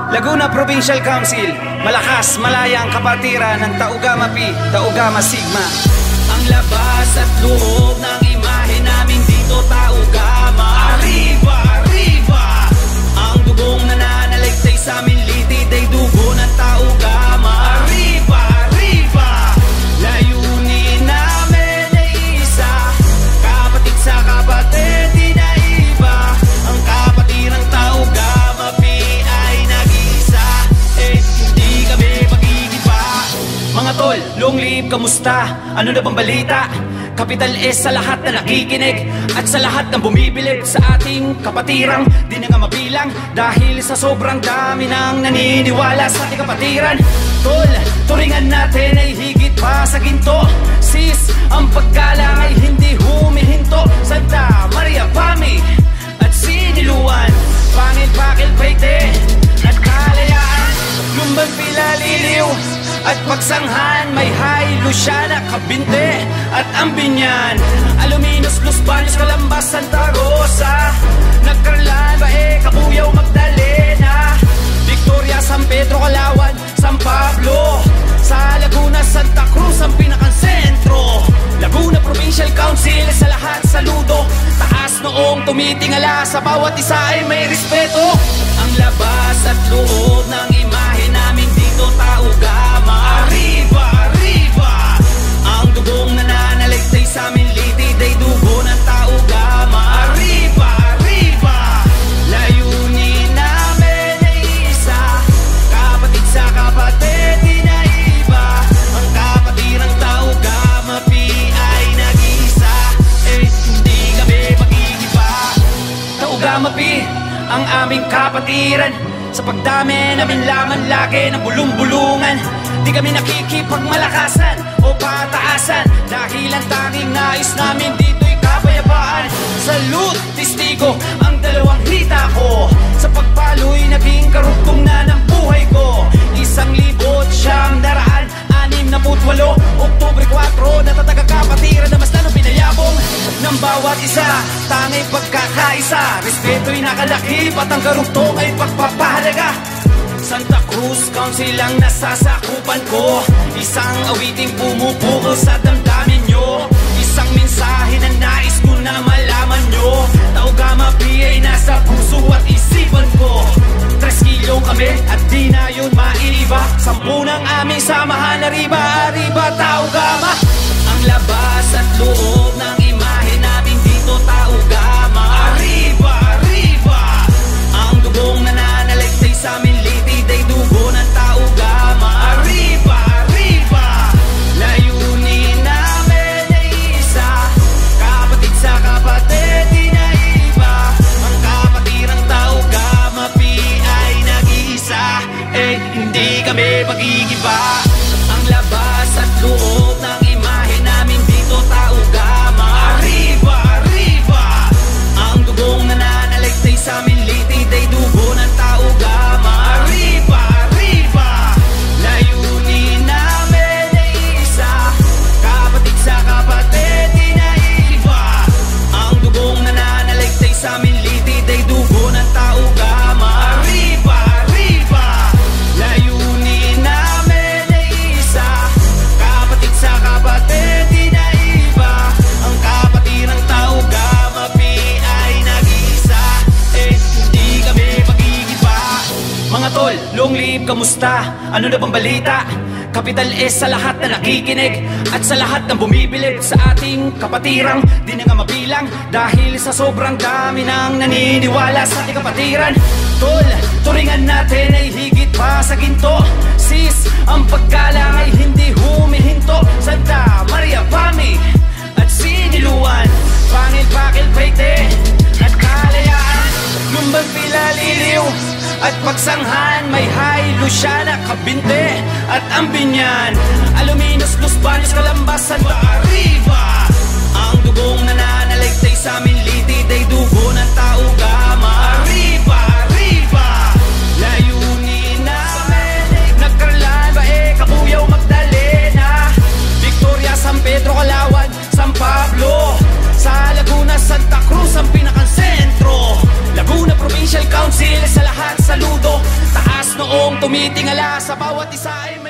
Laguna Provincial Council, malakas, malayang kapatiran ng Taugama Pi, Taugama Sigma. Ang labas at loob ng imahe namin dito, Taugama. Arriba, arriba! Ang dugong nananaligtay sa amin, litid ay dugo ng Taugama. Arriba, arriba! Layunin namin ay isa, kapatid sa kapatid, di na iba. Ang kapatid ng Taugama Pi ay nag-isa, hindi kami mag-iiba. Mga tol, long live, kamusta? Ano na bang balita? Capital S sa lahat na nakikinig at sa lahat ng bumibilib sa ating kapatirang di na nga mabilang dahil sa sobrang dami ng naniniwala sa ating kapatiran. Tol, turingan natin ay higit pa sa ginto. Sis, ang paggalang ay hindi humihinto. Santa Maria Pami at Siniluan, Pangil Pakil Paite at Kalayaan, Lumbang Pilaliliw at Pagsanghan, may Hay, Luciana, Kabinte at Ambinyan, Aluminos, Los Baños, Calambas, Santa Rosa, Nagkarlan, Bae, Kabuyaw, Magdalena, Victoria, San Pedro, Calauan, San Pablo, sa Laguna, Santa Cruz ang pinakasentro. Laguna Provincial Council, sa lahat saludo, taas noong tumitingala, sa bawat isa ay may respeto. Ang labas at loob ng imahe namin dito, Taugama. Arriba, arriba! Ang dugong nananaligtay sa amin, litid ay dugo ng Taugama. Arriba, arriba! Layunin namin ay isa, kapatid sa kapatid, di na iba. Ang kapatid ng Taugama Pi ay nag-isa, hindi kami mag-iiba. Taugama Pi, ang aming kapatiran, sa pagdami namin laman lagi ng bulong-bulungan. Di kami nakikipagmalakasan o pataasan, dahil ang tanging nais namin dito'y kapayapaan. Salute, testigo, ang dalawang hita ko, sa pagpalo'y naging karugtong na ng buhay ko. 1,968, Oktubre 4, natatagakapatiran na mas lalong pinayabong ng bawat isa, tanging pagkakaisa. Respeto'y nakalakip at ang karugtong ay pagpapahalaga. Santa Cruz Council ang nasasakupan ko, isang awiting pumupuko sa damdamin nyo, isang mensahe na nais ko na malaman nyo. Taugama Pi ay nasa puso at isipan ko. 3 kilo kami at di na yun maiiba, 10 ng aming samahan. Arriba, arriba, Taugama. Ang labas at loob ng imahe namin dito, Taugama. Arriba, arriba! Ang dugong nananaligtay sa amin, litid ay dugo ng Taugama. Arriba, arriba! Layunin namin ay isa, kapatid sa kapatid, di na iba. Ang kapatid ng Taugama Pi ay nag-iisa, hindi kami mag-iiba. Ang labas at loob ng imahe namin dito, Taugama. Arriba, arriba! Ang dugong nananaligtay sa amin, litid ay dugo ng Taugama. Arriba, arriba! Layunin namin ay isa, kapatid sa kapatid, di na iba. Ang dugong nananaligtay sa amin, litid ay dugo ng Taugama. Arriba, arriba! Layunin namin ay isa, kapatid sa kapatid, di na iba. Ang kapatid ng Taugama Pi ay nag-isa, hindi kami mag-iiba. Mga tol, long live, kamusta? Ano na bang balita? Capital S sa lahat na nakikinig at sa lahat ng bumibilib sa ating kapatirang di na nga mabilang dahil sa sobrang dami ng naniniwala sa ating kapatiran. Tol, turingan natin ay higit pa sa ginto. Sis, ang paggalang ay hindi humihinto. Santa Maria Pami at Siniluan, Pangil Pakil Paite at Kalayaan, Lumbang Pilaliliw at Pagsanghan, may Hay, Luciana, Kabinte at Ambinyan, Aluminos, Los Baños, Calambas, Santa Arriba! Ang dugong nananaligtay sa amin, litid ay dugo ng Taugama. Arriba, arriba! Layunin namin Nagkarlan, Bae, Kabuyaw, Magdalena, Victoria, San Pedro, Calauan, San Pablo, sa Laguna, Santa Cruz ang pinakasentro. Laguna Provincial Council, sa lahat saludo, taas noong tumitingala sa bawat isa ay may